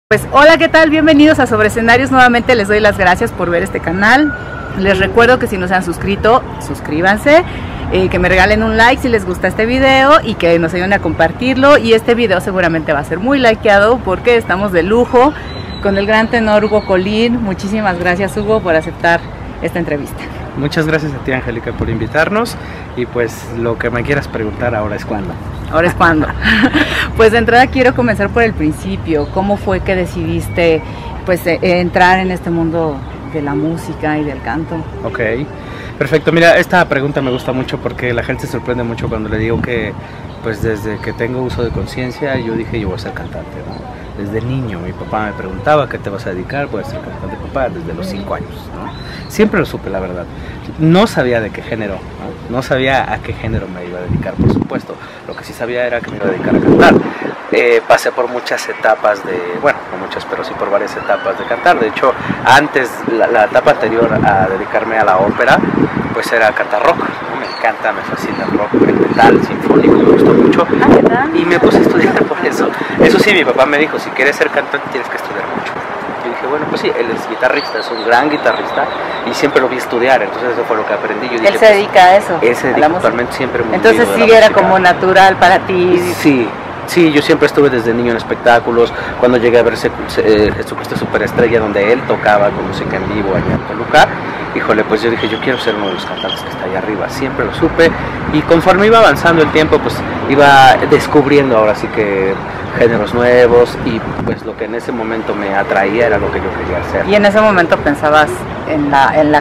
Pues hola, ¿qué tal? Bienvenidos a Sobre Escenarios. Nuevamente les doy las gracias por ver este canal. Les recuerdo que si no se han suscrito, suscríbanse, que me regalen un like si les gusta este video y que nos ayuden a compartirlo. Y este video seguramente va a ser muy likeado porque estamos de lujo con el gran tenor Hugo Colín. Muchísimas gracias, Hugo, por aceptar esta entrevista. Muchas gracias a ti, Angélica, por invitarnos, y pues lo que me quieras preguntar ahora es cuándo. Ahora es cuando. Pues de entrada quiero comenzar por el principio. ¿Cómo fue que decidiste pues entrar en este mundo de la música y del canto? Ok, perfecto. Mira, esta pregunta me gusta mucho porque la gente se sorprende mucho cuando le digo que pues desde que tengo uso de conciencia yo dije yo voy a ser cantante, ¿no? Desde niño mi papá me preguntaba ¿qué te vas a dedicar? Voy a ser cantante, papá, desde los 5 años, ¿no? Siempre lo supe, la verdad. No sabía de qué género, ¿no? No sabía a qué género me iba a dedicar, por supuesto. Lo que sí sabía era que me iba a dedicar a cantar. Pasé por muchas etapas bueno, no muchas, pero sí por varias etapas de cantar. De hecho, antes, la etapa anterior a dedicarme a la ópera, pues era cantar rock, ¿no? Me encanta, me fascina el rock, el metal sinfónico, me gustó mucho. Y me puse a estudiar por eso. Eso sí, mi papá me dijo, si quieres ser cantante tienes que estudiar mucho. Yo dije, bueno, pues sí, él es guitarrista, es un gran guitarrista y siempre lo vi estudiar, entonces eso fue lo que aprendí. Yo dije, él se dedica a eso. Él se dedica totalmente, siempre muy. Entonces sí era como natural para ti. Sí, yo siempre estuve desde niño en espectáculos. Cuando llegué a ver Jesucristo Superestrella, donde él tocaba con música en vivo allá en Toluca, híjole, pues yo dije, yo quiero ser uno de los cantantes que está allá arriba. Siempre lo supe, y conforme iba avanzando el tiempo, pues iba descubriendo ahora sí que géneros nuevos, y pues lo que en ese momento me atraía era lo que yo quería hacer. ¿Y en ese momento pensabas en la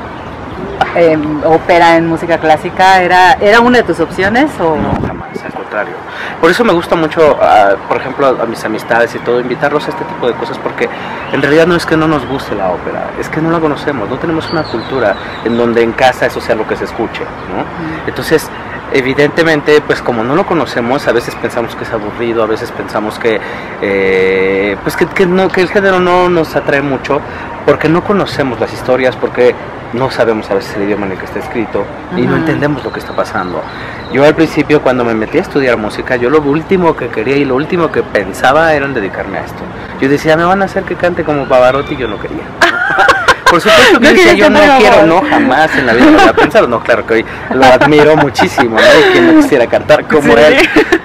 ópera, en música clásica? ¿Era una de tus opciones o...? No, jamás, al contrario. Por eso me gusta mucho, por ejemplo, a mis amistades y todo, invitarlos a este tipo de cosas, porque en realidad no es que no nos guste la ópera, es que no la conocemos, no tenemos una cultura en donde en casa eso sea lo que se escuche, ¿no? Entonces, evidentemente, pues como no lo conocemos, a veces pensamos que es aburrido, a veces pensamos que pues que el género no nos atrae mucho, porque no conocemos las historias, porque no sabemos a veces el idioma en el que está escrito y no entendemos lo que está pasando. Yo al principio, cuando me metí a estudiar música, yo lo último que quería y lo último que pensaba era en dedicarme a esto. Yo decía, me van a hacer que cante como Pavarotti, y yo no quería. Por supuesto que decía, yo no quiero, no, jamás en la vida lo había pensado. No, claro que hoy lo admiro muchísimo, ¿no? Y quien no quisiera cantar como él.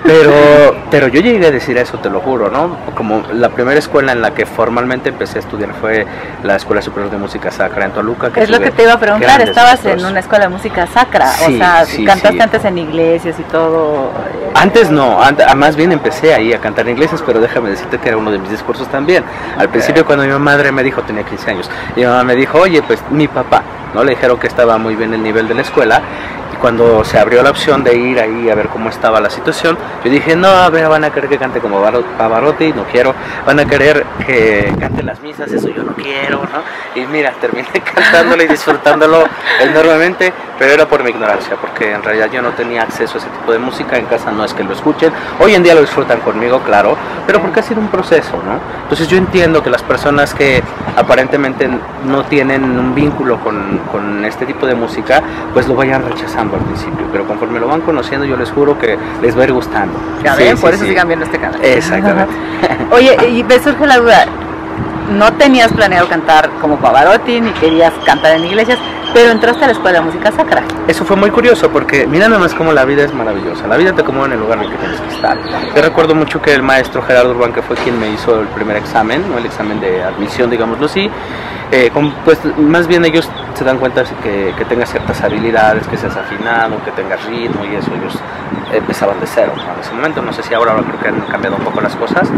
Pero yo llegué a decir eso, te lo juro, ¿no? Como la primera escuela en la que formalmente empecé a estudiar fue la Escuela Superior de Música Sacra en Toluca. Es lo que te iba a preguntar, estabas en una escuela de música sacra, sí, o sea, sí, cantaste antes en iglesias y todo. Antes no, más bien empecé ahí a cantar en iglesias, pero déjame decirte que era uno de mis discursos también. Al principio, cuando mi madre me dijo, tenía 15 años, y mi mamá me dijo, oye, pues mi papá, ¿no? Le dijeron que estaba muy bien el nivel de la escuela, y cuando se abrió la opción de ir ahí a ver cómo estaba la situación, yo dije, no, a ver, van a querer que cante como Pavarotti, no quiero, van a querer que cante las misas, eso yo no quiero, ¿no? Y mira, terminé cantándolo y disfrutándolo enormemente, pero era por mi ignorancia, porque en realidad yo no tenía acceso a ese tipo de música, en casa no es que lo escuchen, hoy en día lo disfrutan conmigo, claro, pero porque ha sido un proceso, ¿no? Entonces yo entiendo que las personas que aparentemente no tienen un vínculo con este tipo de música, pues lo vayan rechazando al principio, pero conforme lo van conociendo, yo les juro que les va a ir gustando. Ya ven, por eso sigan viendo este canal. Exactamente. Oye, y me surge la duda, no tenías planeado cantar como Pavarotti, ni querías cantar en iglesias, pero entraste a la Escuela de Música Sacra. Eso fue muy curioso, porque mira nada más cómo la vida es maravillosa. La vida te acomoda en el lugar en el que tienes que estar. Yo recuerdo mucho que el maestro Gerardo Urbán, que fue quien me hizo el primer examen, ¿no? El examen de admisión, digámoslo así, pues más bien ellos se dan cuenta que tengas ciertas habilidades, que seas afinado, que tengas ritmo, y eso ellos empezaban de cero, ¿no? En ese momento, no sé si ahora creo que han cambiado un poco las cosas.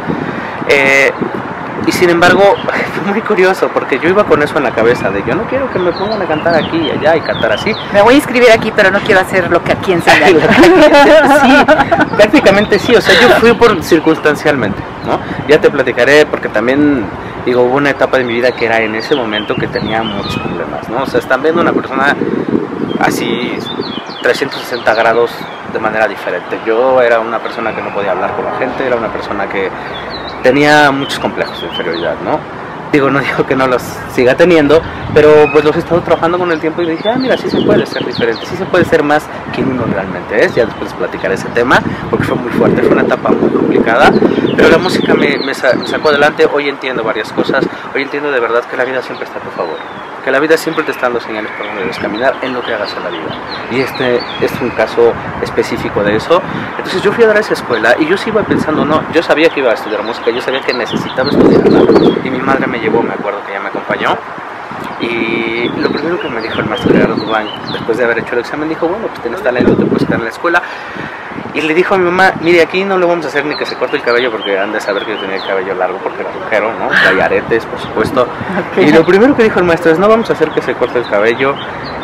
Y sin embargo, fue muy curioso, porque yo iba con eso en la cabeza, de yo no quiero que me pongan a cantar aquí y allá y cantar así. Me voy a inscribir aquí, pero no quiero hacer lo que aquí enseñan. Sí, prácticamente sí, o sea, yo fui por circunstancialmente, ¿no? Ya te platicaré, porque también, digo, hubo una etapa de mi vida que era en ese momento que tenía muchos problemas, ¿no? O sea, están viendo una persona así 360 grados de manera diferente. Yo era una persona que no podía hablar con la gente, era una persona que tenía muchos complejos de inferioridad, ¿no? Digo, no digo que no los siga teniendo, pero pues los he estado trabajando con el tiempo y dije, mira, sí se puede ser diferente, sí se puede ser más quien uno realmente es. Ya después les platicaré ese tema, porque fue muy fuerte, fue una etapa muy complicada, pero la música me sacó adelante. Hoy entiendo varias cosas, hoy entiendo de verdad que la vida siempre está a tu favor, que la vida siempre te está dando señales por donde debes caminar en lo que hagas en la vida. Y este es un caso específico de eso. Entonces yo fui a dar a esa escuela y yo sí iba pensando, no, yo sabía que iba a estudiar música, yo sabía que necesitaba estudiarla. Y mi madre me llevó, me acuerdo que ella me acompañó. Y lo primero que me dijo el maestro Gerardo Dubán, después de haber hecho el examen, dijo, bueno, pues tienes talento, te puedes quedar en la escuela. Y le dijo a mi mamá, mire, aquí no le vamos a hacer ni que se corte el cabello, porque han de saber que yo tenía el cabello largo, porque era rockero, ¿no? Traía aretes, por supuesto. Okay. Y lo primero que dijo el maestro es, no vamos a hacer que se corte el cabello.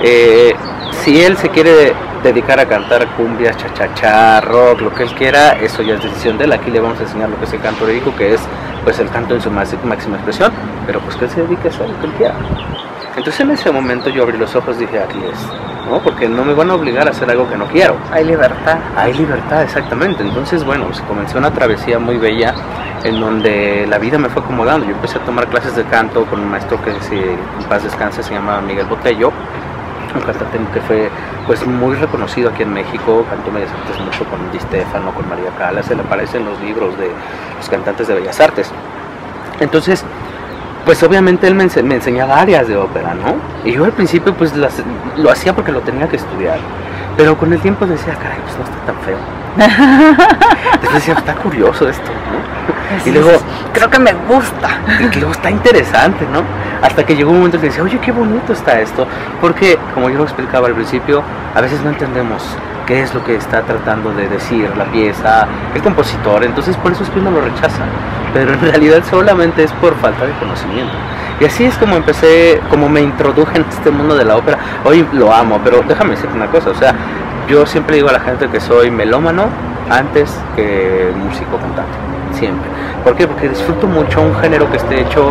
Si él se quiere dedicar a cantar cumbias, cha-cha-cha, rock, lo que él quiera, eso ya es decisión de él. Aquí le vamos a enseñar lo que es el canto lírico, que es pues el canto en su máxima expresión, pero pues que él se dedique a hacer lo que él quiera. Entonces en ese momento yo abrí los ojos y dije, aquí es, ¿no? Porque no me van a obligar a hacer algo que no quiero. Hay libertad. Hay libertad, exactamente. Entonces, bueno, se comenzó una travesía muy bella en donde la vida me fue acomodando. Yo empecé a tomar clases de canto con un maestro que en paz descanse, se llama Miguel Botello, un cantante que fue pues muy reconocido aquí en México, cantó Bellas Artes mucho con Di Stefano, con María Callas, se le aparece en los libros de los cantantes de Bellas Artes. Entonces, pues obviamente él me enseñaba áreas de ópera, ¿no? Y yo al principio pues lo hacía porque lo tenía que estudiar, pero con el tiempo decía, caray, pues no está tan feo. Entonces decía, está curioso esto, ¿no? Sí, y luego, creo que me gusta. Y luego está interesante, ¿no? Hasta que llegó un momento que decía, oye, qué bonito está esto, porque como yo lo explicaba al principio, a veces no entendemos qué es lo que está tratando de decir la pieza, el compositor, entonces por eso es que uno lo rechaza, pero en realidad solamente es por falta de conocimiento. Y así es como empecé, como me introduje en este mundo de la ópera. Hoy lo amo, pero déjame decirte una cosa, o sea, yo siempre digo a la gente que soy melómano antes que músico cantante, siempre. ¿Por qué? Porque disfruto mucho un género que esté hecho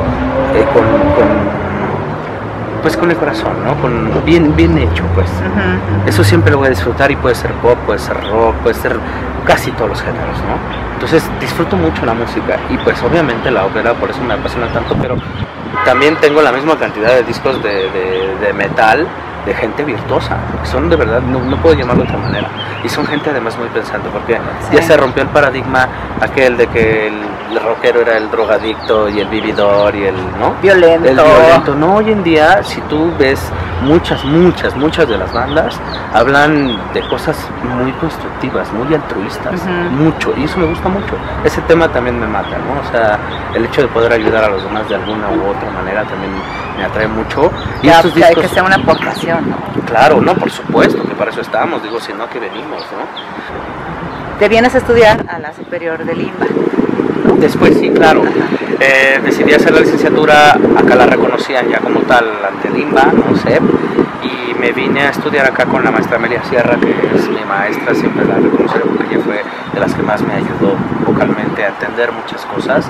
pues con el corazón, ¿no? Bien hecho, pues. Eso siempre lo voy a disfrutar, y puede ser pop, puede ser rock, puede ser casi todos los géneros, ¿no? Entonces disfruto mucho la música, y pues obviamente la ópera, por eso me apasiona tanto, pero también tengo la misma cantidad de discos de metal, de gente virtuosa, porque son de verdad, no puedo llamarlo de otra manera, y son gente además muy pensante, porque sí, ya se rompió el paradigma aquel de que el rockero era el drogadicto y el vividor y el, ¿no? Violento. El violento. No, hoy en día, si tú ves muchas de las bandas, hablan de cosas muy constructivas, muy altruistas, mucho, y eso me gusta mucho. Ese tema también me mata, ¿no? O sea, el hecho de poder ayudar a los demás de alguna u otra manera también me atrae mucho. Y estos discos, que sea una aportación, ¿no? Claro, no, por supuesto, que para eso estamos, digo, si no, que venimos, ¿no? Te vienes a estudiar a la Superior de Limba. Después sí, claro. Decidí hacer la licenciatura, acá la reconocían ya como tal ante Limba, no sé, y me vine a estudiar acá con la maestra Amelia Sierra, que es mi maestra, siempre la reconoceré porque ella fue de las que más me ayudó vocalmente a entender muchas cosas,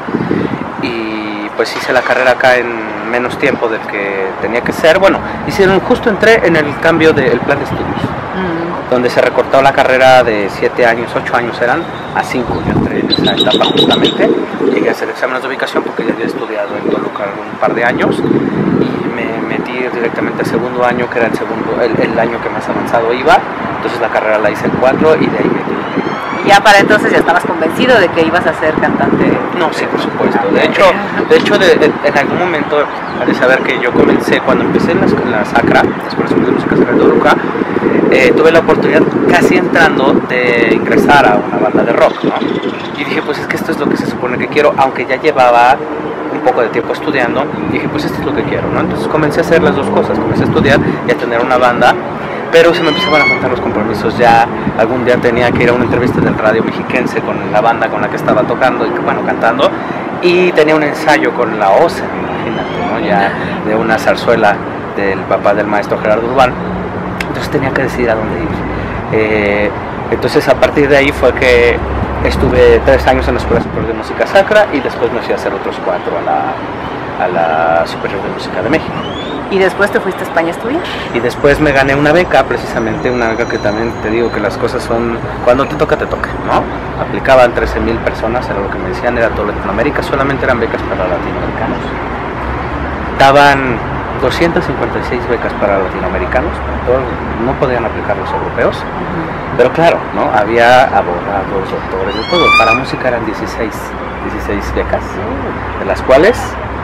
y pues hice la carrera acá en menos tiempo del que tenía que ser. Bueno, justo entré en el cambio del plan de estudios, donde se recortó la carrera de 7 años, 8 años eran, a 5. Yo entré en esa etapa justamente, llegué a hacer exámenes de ubicación porque ya había estudiado en Toluca un par de años, y me metí directamente al segundo año, que era el año que más avanzado iba. Entonces la carrera la hice el 4 y de ahí me quedé. ¿Y ya para entonces ya estabas convencido de que ibas a ser cantante? No, sí, por supuesto. De hecho en algún momento, al saber que yo comencé, cuando empecé en la Sacra, la Escuela Superior de Música Sacra de Toluca, tuve la oportunidad, casi entrando, de ingresar a una banda de rock, ¿no? Y dije, pues es que esto es lo que se supone que quiero, aunque ya llevaba un poco de tiempo estudiando, dije, pues esto es lo que quiero, ¿no? Entonces comencé a hacer las dos cosas, comencé a estudiar y a tener una banda, pero se me empezaban a juntar los compromisos. Ya algún día tenía que ir a una entrevista del radio mexiquense con la banda con la que estaba tocando, y bueno, cantando, y tenía un ensayo con la OCE, imagínate, ¿no? Ya de una zarzuela del papá del maestro Gerardo Dubán. Entonces tenía que decidir a dónde ir. Entonces a partir de ahí fue que estuve 3 años en la Escuela Superior de Música Sacra, y después me fui a hacer otros 4 a la Superior de Música de México. ¿Y después te fuiste a España a estudiar? Y después me gané una beca, precisamente una beca que también te digo que las cosas son, cuando te toca, ¿no? Aplicaban 13,000 personas, era lo que me decían, era todo Latinoamérica, solamente eran becas para latinoamericanos. daban 256 becas para latinoamericanos, no podían aplicar los europeos, pero claro, ¿no? Había abogados, doctores, de todo. Para música eran 16 becas, de las cuales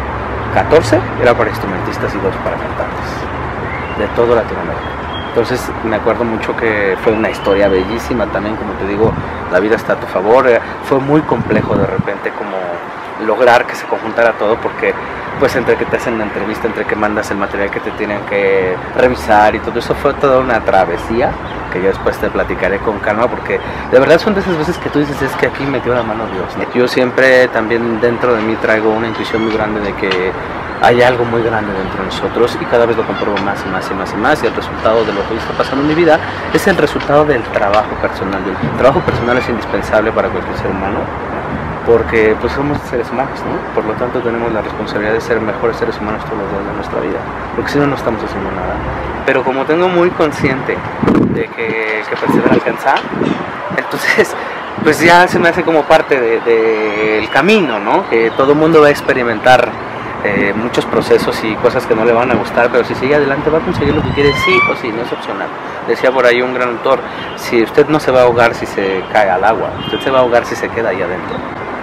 14 eran para instrumentistas y 2 para cantantes, de todo Latinoamérica. Entonces me acuerdo mucho que fue una historia bellísima también, como te digo, la vida está a tu favor. Fue muy complejo de repente como lograr que se conjuntara todo, porque pues entre que te hacen la entrevista, entre que mandas el material que te tienen que revisar y todo eso, fue toda una travesía que yo después te platicaré con calma, porque de verdad son de esas veces que tú dices, es que aquí metió la mano Dios, ¿no? Yo siempre también dentro de mí traigo una intuición muy grande de que hay algo muy grande dentro de nosotros, y cada vez lo compruebo más y más y más y más, y el resultado de lo que está pasando en mi vida es el resultado del trabajo personal. El trabajo personal es indispensable para cualquier ser humano, porque pues somos seres humanos, ¿no? Por lo tanto tenemos la responsabilidad de ser mejores seres humanos todos los días de nuestra vida, porque si no, no estamos haciendo nada. Pero como tengo muy consciente de que persevera alcanzar, entonces pues ya se me hace como parte del camino, ¿no? Que todo mundo va a experimentar muchos procesos y cosas que no le van a gustar, pero si sigue adelante va a conseguir lo que quiere, sí o sí, no es opcional. Decía por ahí un gran autor, si usted no se va a ahogar si se cae al agua, usted se va a ahogar si se queda ahí adentro.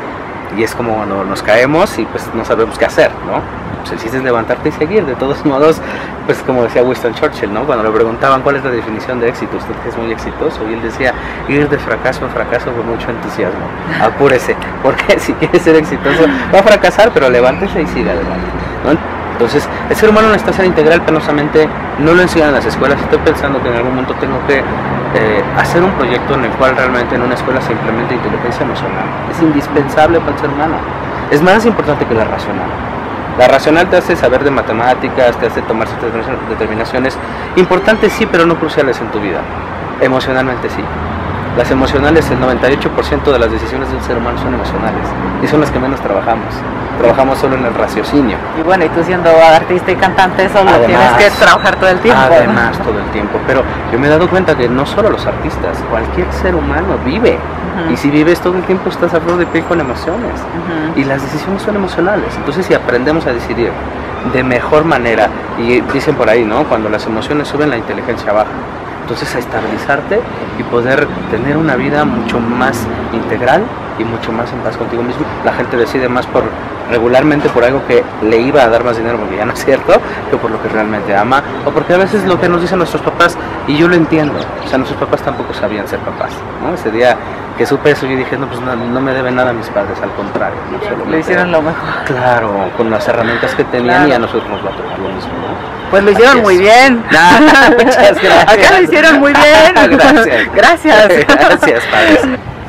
Y es como cuando nos caemos y pues no sabemos qué hacer, ¿no? Pues el chiste es levantarte y seguir. De todos modos, pues como decía Winston Churchill, ¿no? Cuando le preguntaban cuál es la definición de éxito, usted que es muy exitoso, y él decía, ir de fracaso a fracaso con mucho entusiasmo. Apúrese, porque si quiere ser exitoso va a fracasar, pero levántese y siga adelante, ¿no? Entonces, el ser humano necesita ser integral, penosamente no lo enseñan en las escuelas. Estoy pensando que en algún momento tengo que hacer un proyecto en el cual realmente en una escuela se implemente inteligencia emocional. Es indispensable para el ser humano. Es más importante que la racional. La racional te hace saber de matemáticas, te hace tomar ciertas determinaciones importantes, sí, pero no cruciales en tu vida. Emocionalmente sí. Las emocionales, el 98% de las decisiones del ser humano son emocionales, y son las que menos trabajamos. Trabajamos solo en el raciocinio. Y bueno, y tú siendo artista y cantante, eso lo tienes que trabajar todo el tiempo. Además, ¿no? Todo el tiempo. Pero yo me he dado cuenta que no solo los artistas, cualquier ser humano vive. Y si vives todo el tiempo estás a flor de piel con emociones. Y las decisiones son emocionales. Entonces, si aprendemos a decidir de mejor manera, y dicen por ahí, ¿no? Cuando las emociones suben, la inteligencia baja. Entonces, a estabilizarte y poder tener una vida mucho más integral y mucho más en paz contigo mismo. La gente decide más regularmente por algo que le iba a dar más dinero, porque ya no es cierto, que por lo que realmente ama, o porque a veces lo que nos dicen nuestros papás, y yo lo entiendo, o sea, nuestros papás tampoco sabían ser papás, ¿no? Ese día que supe eso, yo dije, no, pues no me deben nada a mis padres, al contrario, ¿no? Le hicieron lo mejor. Claro, con las herramientas que tenían, claro. Y a nosotros nos va a tocar lo mismo, ¿no? Pues lo hicieron muy bien. Muchas gracias. Acá lo hicieron muy bien. Gracias. Gracias, padres.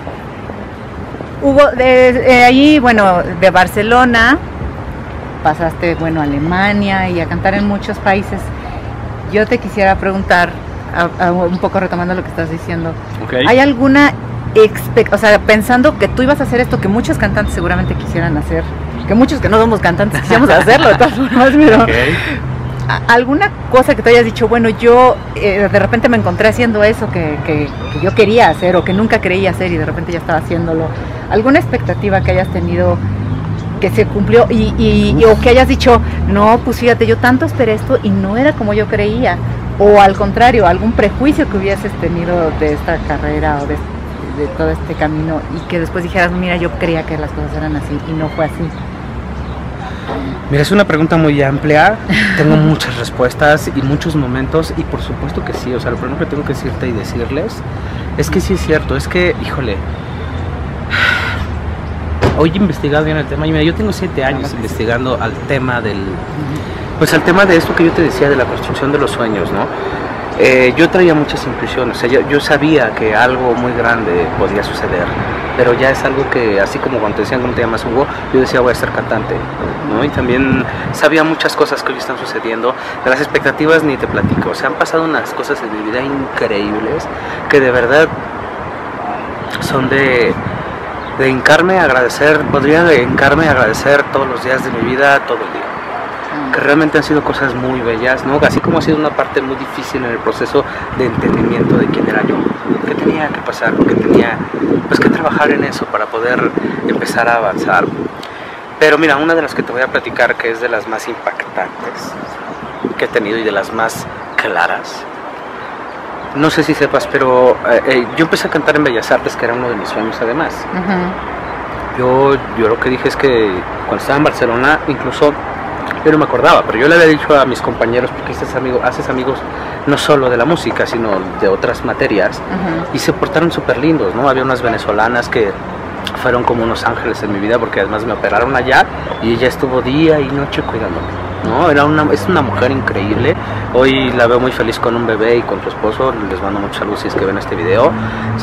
Hugo, allí, bueno, de Barcelona, pasaste, bueno, a Alemania y a cantar en muchos países. Yo te quisiera preguntar, un poco retomando lo que estás diciendo, okay. ¿Hay alguna, o sea, pensando que tú ibas a hacer esto que muchos cantantes seguramente quisieran hacer, que muchos que no somos cantantes quisiéramos hacerlo de todas formas, pero okay. ¿Alguna cosa que te hayas dicho, bueno, yo de repente me encontré haciendo eso que yo quería hacer o que nunca creía hacer y de repente ya estaba haciéndolo? ¿Alguna expectativa que hayas tenido que se cumplió o que hayas dicho, no, pues fíjate, yo tanto esperé esto y no era como yo creía? O al contrario, algún prejuicio que hubieses tenido de esta carrera o de todo este camino y que después dijeras, mira, yo creía que las cosas eran así y no fue así. Mira, es una pregunta muy amplia, tengo muchas respuestas y muchos momentos, y por supuesto que sí. O sea, lo primero que tengo que decirte y decirles es que sí es cierto, es que, híjole, hoy he investigado bien el tema, y mira, yo tengo 7 años investigando al tema pues al tema de esto que yo te decía, de la construcción de los sueños, ¿no? Yo traía muchas intuiciones, o sea, yo sabía que algo muy grande podía suceder, pero ya es algo que, así como cuando te decían cómo te llamas, Hugo, yo decía voy a ser cantante, ¿no? Y también sabía muchas cosas que hoy están sucediendo, de las expectativas ni te platico. O sea, han pasado unas cosas en mi vida increíbles que de verdad son de hincarme a agradecer, podría hincarme a agradecer todos los días de mi vida, todo el día. Que realmente han sido cosas muy bellas, ¿no? Así como ha sido una parte muy difícil en el proceso de entendimiento de quién era yo, qué tenía que pasar, porque tenía pues que trabajar en eso para poder empezar a avanzar. Pero mira, una de las que te voy a platicar, que es de las más impactantes que he tenido y de las más claras. No sé si sepas, pero yo empecé a cantar en Bellas Artes, que era uno de mis sueños además. Yo lo que dije es que cuando estaba en Barcelona, incluso yo no me acordaba, pero yo le había dicho a mis compañeros, porque haces amigos no solo de la música, sino de otras materias, y se portaron súper lindos, ¿no? Había unas venezolanas que fueron como unos ángeles en mi vida, porque además me operaron allá y ella estuvo día y noche cuidándome, ¿no? Es una mujer increíble. Hoy la veo muy feliz con un bebé y con su esposo. Les mando mucha luz si es que ven este video.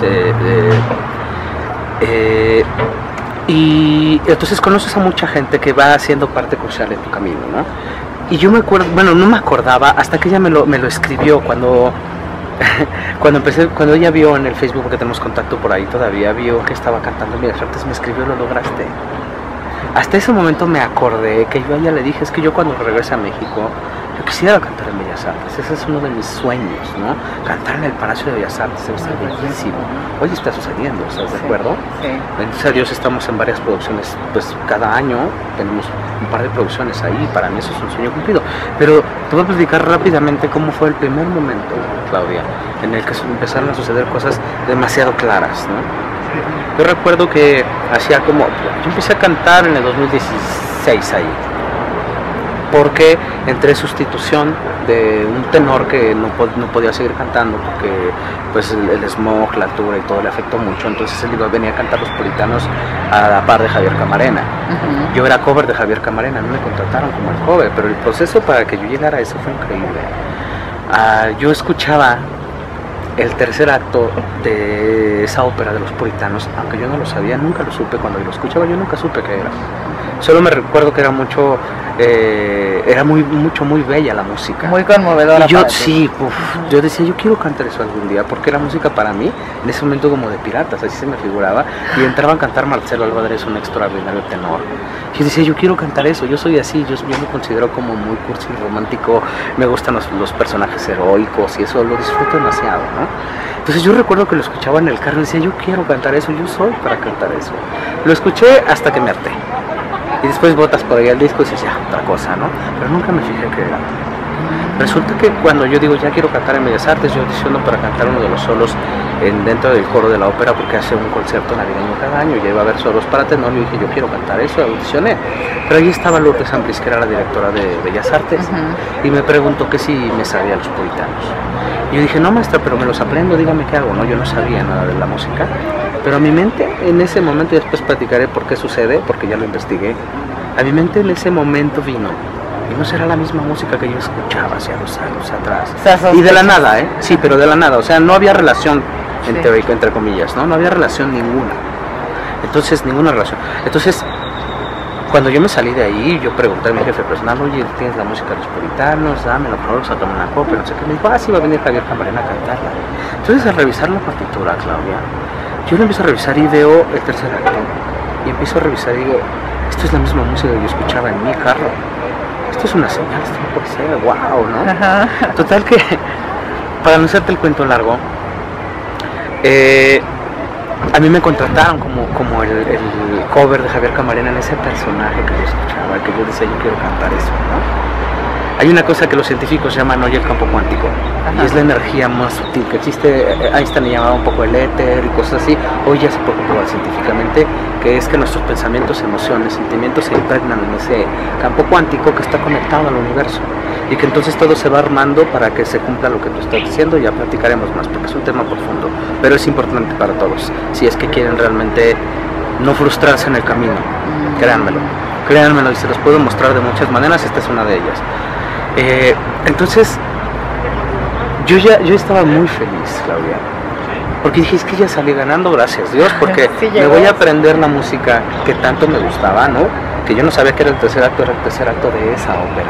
Y entonces conoces a mucha gente que va haciendo parte crucial en tu camino, ¿no? Y yo me acuerdo, bueno, no me acordaba hasta que ella me lo escribió cuando ella vio en el Facebook, porque tenemos contacto por ahí todavía, vio que estaba cantando en Bellas Artes, me escribió: lo lograste. Hasta ese momento me acordé que yo a ella le dije: es que yo cuando regrese a México, yo quisiera cantar en Bellas Artes, ese es uno de mis sueños, ¿no? Cantar en el Palacio de Bellas Artes debe ser bellísimo. Hoy está sucediendo, ¿estás de acuerdo? Sí. Gracias a Dios estamos en varias producciones, pues cada año tenemos un par de producciones ahí, para mí eso es un sueño cumplido. Pero te voy a platicar rápidamente cómo fue el primer momento, Claudia, en el que empezaron a suceder cosas demasiado claras, ¿no? Yo recuerdo que yo empecé a cantar en el 2016 ahí, porque entré en sustitución de un tenor que no podía seguir cantando porque pues el smog, la altura y todo le afectó mucho. Entonces él venía a cantar Los Puritanos a la par de Javier Camarena. Yo era cover de Javier Camarena, no me contrataron como el cover, pero el proceso para que yo llegara a eso fue increíble. Yo escuchaba el tercer acto de esa ópera de Los Puritanos, aunque yo no lo sabía, nunca lo supe. Cuando lo escuchaba yo nunca supe qué era. Solo me recuerdo que era muy bella la música. Muy conmovedora. Y yo yo decía: yo quiero cantar eso algún día, porque era música para mí, en ese momento como de piratas, así se me figuraba. Y entraba a cantar Marcelo Álvarez, un extraordinario tenor. Yo decía: yo quiero cantar eso, yo soy así, yo me considero como muy cursi y romántico, me gustan los personajes heroicos y eso lo disfruto demasiado, ¿no? Entonces yo recuerdo que lo escuchaba en el carro y decía: yo quiero cantar eso, yo soy para cantar eso. Lo escuché hasta que me harté. Y después botas por ahí el disco y dices: ya, otra cosa, ¿no? Pero nunca me fijé que era. Resulta que cuando yo digo: ya quiero cantar en Bellas Artes, yo audiciono para cantar uno de los solos dentro del coro de la ópera, porque hace un concierto navideño cada año, ya iba a haber solos para tenor. Yo dije: yo quiero cantar eso, audicioné. Pero ahí estaba Lourdes Ambris, que era la directora de Bellas Artes, y me preguntó que si me sabía Los Puritanos. Y yo dije: no, maestra, pero me los aprendo, dígame qué hago, ¿no? Yo no sabía nada de la música. Pero a mi mente en ese momento, y después platicaré por qué sucede, porque ya lo investigué, a mi mente en ese momento vino: y no será la misma música que yo escuchaba hace 2 años atrás. Y de la nada, ¿eh? Sí, pero de la nada, o sea, no había relación, entre comillas, ¿no? No había relación ninguna. Entonces, ninguna relación. Entonces, cuando yo me salí de ahí, yo pregunté a mi jefe personal: oye, ¿tienes la música de Los Puritanos? Dámelo, por favor, sácame una copia, no sé qué. Me dijo: sí, va a venir Javier Camarena a cantarla. Entonces, al revisar la partitura, Claudia, yo lo empiezo a revisar y veo el tercer acto. Y empiezo a revisar y digo: esto es la misma música que yo escuchaba en mi carro. Esto es una señal, esto no puede ser, wow, ¿no? Total que, para no hacerte el cuento largo, a mí me contrataron como el cover de Javier Camarena en ese personaje que yo escuchaba, que yo decía: yo quiero cantar eso, ¿no? Hay una cosa que los científicos llaman hoy el campo cuántico, y es la energía más sutil que existe. Einstein le llamaba un poco el éter y cosas así. Hoy ya se puede comprobar científicamente que es que nuestros pensamientos, emociones, sentimientos se impregnan en ese campo cuántico que está conectado al universo, y que entonces todo se va armando para que se cumpla lo que tú estás diciendo. Ya platicaremos más, porque es un tema profundo, pero es importante para todos, si es que quieren realmente no frustrarse en el camino. Créanmelo, y se los puedo mostrar de muchas maneras. Esta es una de ellas. Entonces yo estaba muy feliz, Claudia, porque dije: es que ya salí ganando, gracias Dios, porque sí, me voy a aprender la música que tanto me gustaba, ¿no? Que yo no sabía que era el tercer acto, era el tercer acto de esa ópera.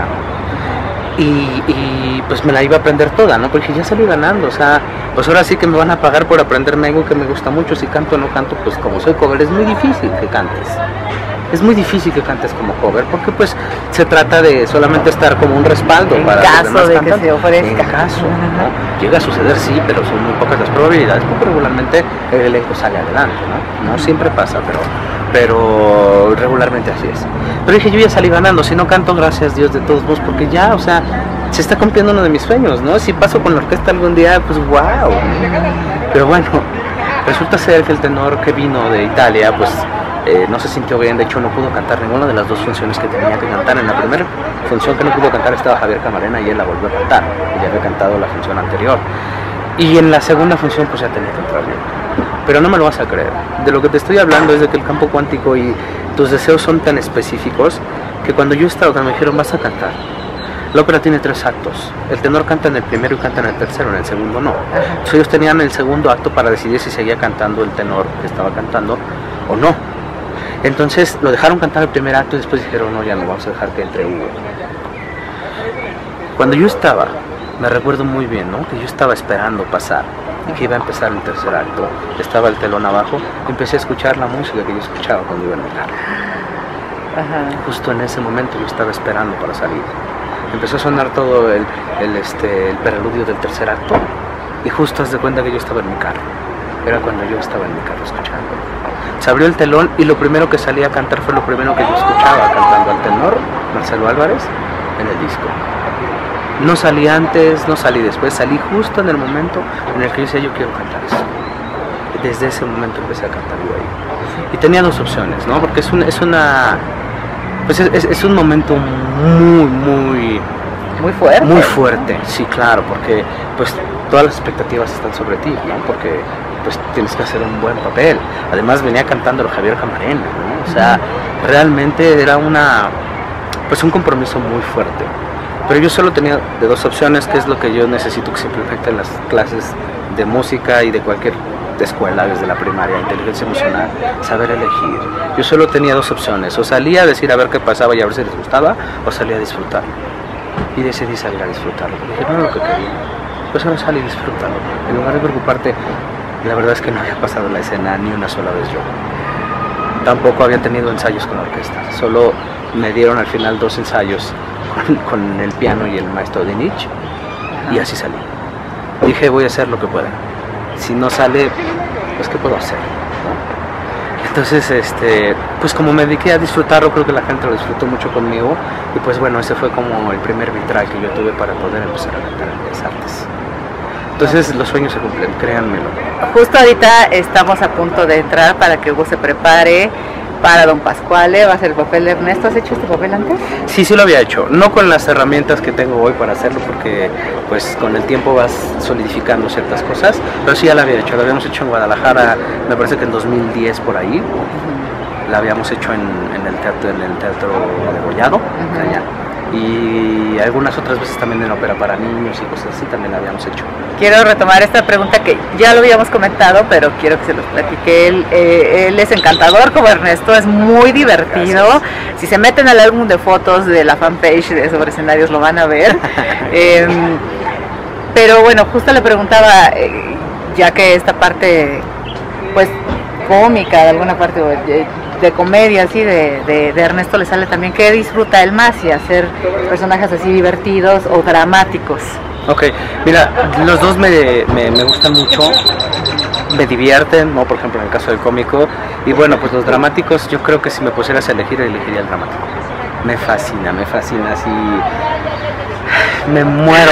Y pues me la iba a aprender toda, ¿no? Porque ya salí ganando, o sea, pues ahora sí que me van a pagar por aprenderme algo que me gusta mucho. Si canto o no canto, pues como soy cover, es muy difícil que cantes. Es muy difícil que cantes como cover, porque pues se trata de solamente estar como un respaldo para los demás cantantes. Que se ofrezca. En caso, ¿no? Llega a suceder, sí, pero son muy pocas las probabilidades, porque regularmente el elenco sale adelante, ¿no? No siempre pasa, pero pero regularmente así es. Pero dije, yo ya salí ganando, si no canto, gracias Dios de todos modos, porque ya, o sea, se está cumpliendo uno de mis sueños, ¿no? Si paso con la orquesta algún día, pues wow. Pero bueno, resulta ser que el tenor que vino de Italia, pues no se sintió bien, de hecho no pudo cantar ninguna de las dos funciones que tenía que cantar. En la primera función que no pudo cantar estaba Javier Camarena y él la volvió a cantar, y ya había cantado la función anterior. Y en la segunda función pues ya tenía que entrar bien. Pero no me lo vas a creer, de lo que te estoy hablando es de que el campo cuántico y tus deseos son tan específicos que cuando yo estaba, cuando me dijeron vas a cantar, la ópera tiene 3 actos, el tenor canta en el primero y canta en el tercero, en el segundo no. Entonces ellos tenían el segundo acto para decidir si seguía cantando el tenor que estaba cantando o no. Entonces lo dejaron cantar el primer acto y después dijeron no, ya no vamos a dejar que entre Hugo. Cuando yo estaba, me recuerdo muy bien, ¿no? Que yo estaba esperando pasar y que iba a empezar el tercer acto, estaba el telón abajo y empecé a escuchar la música que yo escuchaba cuando iba en el carro. Justo en ese momento yo estaba esperando para salir. Empezó a sonar todo el preludio del tercer acto y justo haz de cuenta que yo estaba en mi carro. Era cuando yo estaba en mi carro escuchando. Se abrió el telón y lo primero que salí a cantar fue lo primero que yo escuchaba cantando al tenor Marcelo Álvarez en el disco. No salí antes, no salí después, salí justo en el momento en el que yo decía yo quiero cantar eso. Desde ese momento empecé a cantar yo ahí. Y tenía 2 opciones, ¿no? Porque es un momento muy fuerte. Muy fuerte, sí, claro, porque pues todas las expectativas están sobre ti, ¿no? Porque pues tienes que hacer un buen papel. Además venía cantando Javier Camarena, ¿no? O sea, realmente era un compromiso muy fuerte. Pero yo solo tenía de 2 opciones, que es lo que yo necesito que se implemente en las clases de música y de cualquier escuela, desde la primaria, inteligencia emocional, saber elegir. Yo solo tenía 2 opciones, o salía a decir a ver qué pasaba y a ver si les gustaba, o salía a disfrutarlo. Y decidí salir a disfrutarlo, porque dije, no era lo que quería, pues ahora salí a disfrutarlo. En lugar de preocuparte, la verdad es que no había pasado la escena ni una sola vez yo. Tampoco había tenido ensayos con la orquesta, solo me dieron al final 2 ensayos con el piano y el maestro Dinich, y así salí. Dije, voy a hacer lo que pueda. Si no sale, pues ¿qué puedo hacer? Entonces, pues como me dediqué a disfrutarlo, creo que la gente lo disfrutó mucho conmigo, y pues bueno, ese fue como el primer vitral que yo tuve para poder empezar a cantar en Bellas Artes. Entonces los sueños se cumplen, créanmelo. Justo ahorita estamos a punto de entrar para que Hugo se prepare para Don Pasquale, va a ser el papel de Ernesto. ¿Has hecho este papel antes? Sí, sí lo había hecho, no con las herramientas que tengo hoy para hacerlo, porque pues con el tiempo vas solidificando ciertas cosas, pero sí ya lo había hecho, lo habíamos hecho en Guadalajara, me parece que en 2010 por ahí, la habíamos hecho en el teatro de Gollado, allá. Y algunas otras veces también en ópera para niños y cosas así también la habíamos hecho. Quiero retomar esta pregunta que ya lo habíamos comentado, pero quiero que se los platique. Él es encantador como Ernesto, es muy divertido. Gracias. Si se meten al álbum de fotos de la fanpage de Sobre Escenarios lo van a ver. Pero bueno, justo le preguntaba, ya que esta parte pues cómica de alguna parte de comedia así de Ernesto le sale también, ¿qué disfruta él más? Y hacer personajes así divertidos o dramáticos. Ok, mira, los dos me gustan mucho, me divierten, ¿no? Por ejemplo en el caso del cómico, y bueno, pues los dramáticos, yo creo que si me pusieras a elegir, elegiría el dramático. Me fascina, así, me muero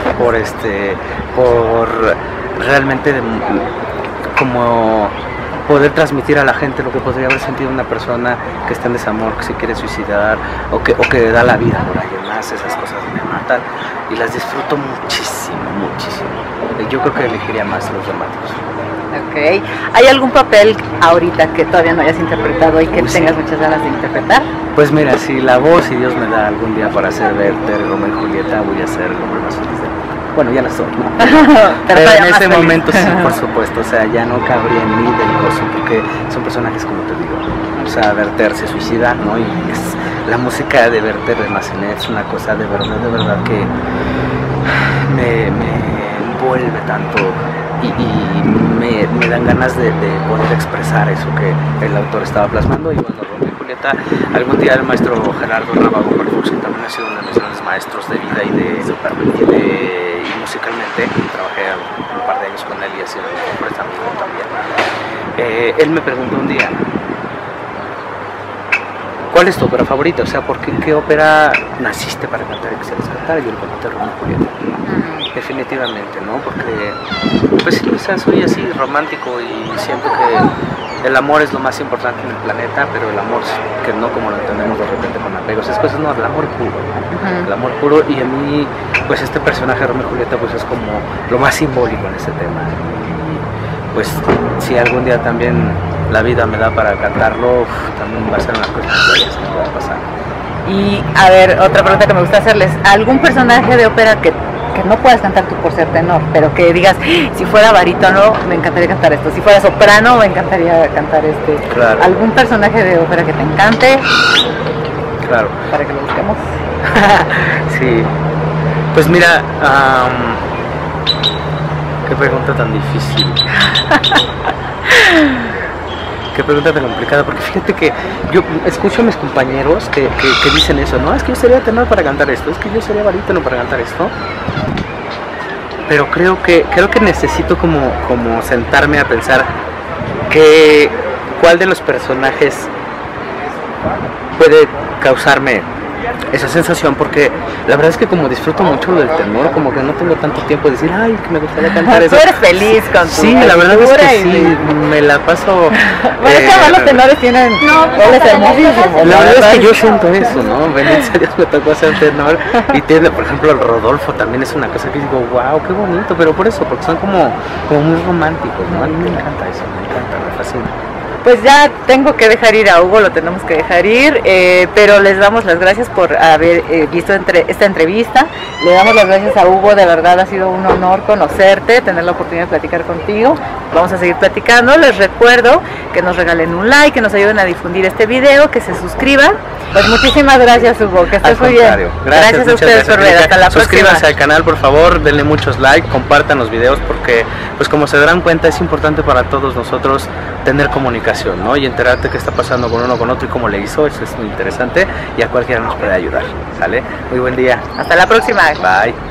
por realmente como poder transmitir a la gente lo que podría haber sentido una persona que está en desamor, que se quiere suicidar o que da la vida por alguien más. Esas cosas me matan y las disfruto muchísimo. Yo creo que elegiría más los dramáticos. Ok. ¿Hay algún papel ahorita que todavía no hayas interpretado y que tengas muchas ganas de interpretar? Pues mira, si la voz y Dios me da algún día para hacer Werther, Romeo y Julieta, voy a ser el hombre más feliz del mundo. Bueno, ya la soy, ¿no? Pero en ese momento sí, por supuesto, o sea, ya no cabría en mí del gozo, porque son personajes como te digo, o sea, Werther se suicida, ¿no? Y es la música de Werther de Massenet es una cosa de verdad que me envuelve tanto y me dan ganas de poder expresar eso que el autor estaba plasmando. Y cuando Romeo y Julieta, algún día el maestro Gerardo Rábago, que también ha sido uno de mis grandes maestros de vida y musicalmente, trabajé un par de años con él y ha sido un hombre amigo también. Él me preguntó un día, ¿cuál es tu ópera favorita? O sea, ¿por qué ópera naciste para cantar y quisieras cantar? Yo el Conde de Romeo y Julieta. Definitivamente, ¿no? Porque, pues sí, o sea, soy así romántico y siento que el amor es lo más importante en el planeta, pero el amor que no como lo entendemos de repente con apegos, esas cosas, no, el amor puro, ¿no? El amor puro, y a mí, pues este personaje Romeo y Julieta, pues es como lo más simbólico en ese tema. Y pues si algún día también la vida me da para cantarlo, también va a ser una cosa que va a pasar. Y a ver, otra pregunta que me gusta hacerles, ¿algún personaje de ópera que no puedas cantar tú por ser tenor, pero que digas, si fuera barítono me encantaría cantar esto, si fuera soprano me encantaría cantar este? Claro. ¿Algún personaje de ópera que te encante? Claro. Para que lo busquemos. Sí. Pues mira, qué pregunta tan difícil. Qué pregunta tan complicada, porque fíjate que yo escucho a mis compañeros que dicen eso, no, es que yo sería tenor para cantar esto, es que yo sería barítono para cantar esto, pero creo que necesito como sentarme a pensar cuál de los personajes puede causarme esa sensación, porque la verdad es que como disfruto mucho del tenor, como que no tengo tanto tiempo de decir, ay, que me gustaría cantar eso. Tú eres feliz con tu Sí, la verdad es que sí, me la paso... Bueno, es que además los tenores tienen voces hermosísimos. La verdad es que yo siento eso, ¿no? Bendito Dios, me tocó ser tenor, y tiene, por ejemplo, el Rodolfo también es una cosa que digo, wow, qué bonito, pero por eso, porque son como muy románticos, ¿no? A mí me encanta eso, me encanta, me fascina. Pues ya tengo que dejar ir a Hugo, lo tenemos que dejar ir, pero les damos las gracias por haber visto esta entrevista. Le damos las gracias a Hugo, de verdad ha sido un honor conocerte, tener la oportunidad de platicar contigo. Vamos a seguir platicando. Les recuerdo que nos regalen un like, que nos ayuden a difundir este video, que se suscriban. Pues muchísimas gracias, Hugo, que estés muy bien. Gracias a ustedes por ver, hasta la próxima. Suscríbanse al canal, por favor, denle muchos likes, compartan los videos, porque pues como se darán cuenta es importante para todos nosotros tener comunicación, ¿no? Y enterarte qué está pasando con uno con otro y cómo le hizo, eso es muy interesante y a cualquiera nos puede ayudar, ¿sale? Muy buen día. Hasta la próxima. Bye.